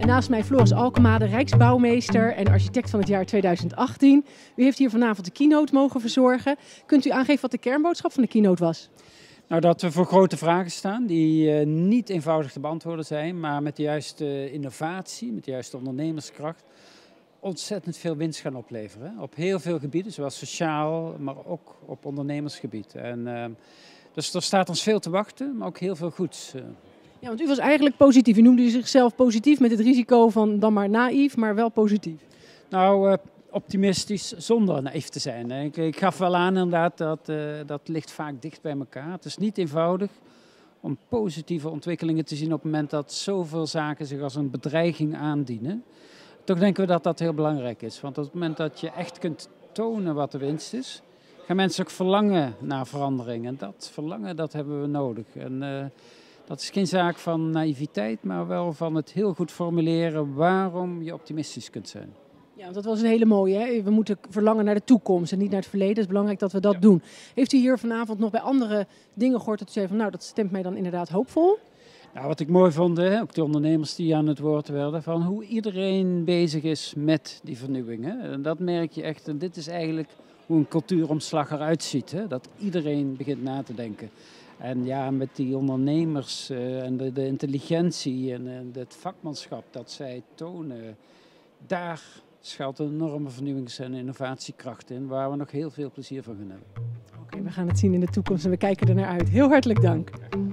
Naast mij Floris Alkema, de Rijksbouwmeester en architect van het jaar 2018. U heeft hier vanavond de keynote mogen verzorgen. Kunt u aangeven wat de kernboodschap van de keynote was? Nou, dat we voor grote vragen staan die niet eenvoudig te beantwoorden zijn, maar met de juiste innovatie, met de juiste ondernemerskracht, ontzettend veel winst gaan opleveren. Op heel veel gebieden, zowel sociaal, maar ook op ondernemersgebied. Dus er staat ons veel te wachten, maar ook heel veel goeds. Ja, want u was eigenlijk positief. U noemde zichzelf positief met het risico van dan maar naïef, maar wel positief. Nou, optimistisch zonder naïef te zijn. Ik gaf wel aan inderdaad dat ligt vaak dicht bij elkaar. Het is niet eenvoudig om positieve ontwikkelingen te zien op het moment dat zoveel zaken zich als een bedreiging aandienen. Toch denken we dat dat heel belangrijk is. Want op het moment dat je echt kunt tonen wat de winst is, gaan mensen ook verlangen naar verandering. En dat verlangen, dat hebben we nodig. En dat is geen zaak van naïviteit, maar wel van het heel goed formuleren waarom je optimistisch kunt zijn. Ja, want dat was een hele mooie. Hè? We moeten verlangen naar de toekomst en niet naar het verleden. Het is belangrijk dat we dat doen. Heeft u hier vanavond nog bij andere dingen gehoord dat u zei van nou, dat stemt mij dan inderdaad hoopvol? Nou, wat ik mooi vond, ook de ondernemers die aan het woord werden, van hoe iedereen bezig is met die vernieuwing. Hè? En dat merk je echt. En dit is eigenlijk hoe een cultuuromslag eruit ziet. Hè? Dat iedereen begint na te denken. En ja, met die ondernemers en de intelligentie en het vakmanschap dat zij tonen, daar schuilt een enorme vernieuwings- en innovatiekracht in, waar we nog heel veel plezier van gaan hebben. Oké, we gaan het zien in de toekomst en we kijken er naar uit. Heel hartelijk dank.